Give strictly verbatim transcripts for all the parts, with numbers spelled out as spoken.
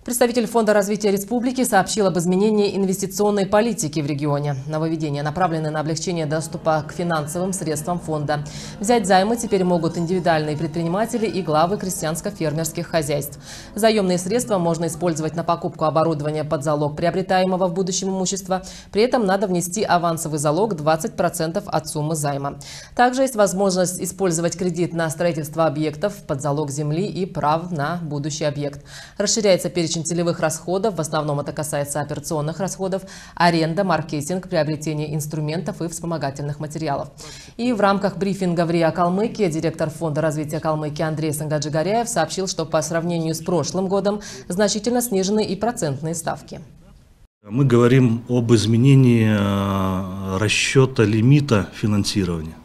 Представитель Фонда развития республики сообщил об изменении инвестиционной политики в регионе. Нововведения направлены на облегчение доступа к финансовым средствам фонда. Взять займы теперь могут индивидуальные предприниматели и главы крестьянско-фермерских хозяйств. Заемные средства можно использовать на покупку оборудования под залог приобретаемого в будущем имущества. При этом надо внести авансовый залог двадцать процентов от суммы займа. Также есть возможность использовать кредит на строительство объектов под залог земли и прав на будущий объект. Расширяется перечень целевых расходов, в основном это касается операционных расходов, аренда, маркетинг, приобретение инструментов и вспомогательных материалов. И в рамках брифинга в РИА Калмыкия директор Фонда развития Калмыкии Андрей Сангаджигаряев сообщил, что по сравнению с прошлым годом значительно снижены и процентные ставки. Мы говорим об изменении расчета лимита финансирования.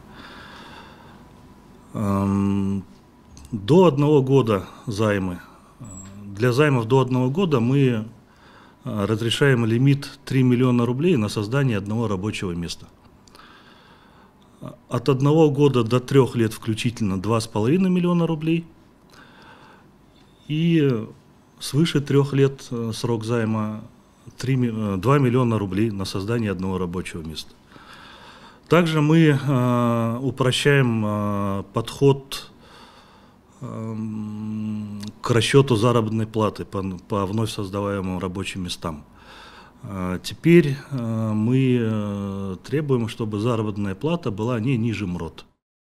До одного года займы. Для займов до одного года мы разрешаем лимит три миллиона рублей на создание одного рабочего места. От одного года до трех лет включительно два с половиной миллиона рублей. И свыше трех лет срок займа два миллиона рублей на создание одного рабочего места. Также мы упрощаем подход к расчету заработной платы по, по вновь создаваемым рабочим местам. Теперь мы требуем, чтобы заработная плата была не ниже МРОТ.